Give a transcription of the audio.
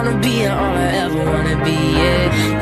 wanna be and all I ever wanna be, yeah.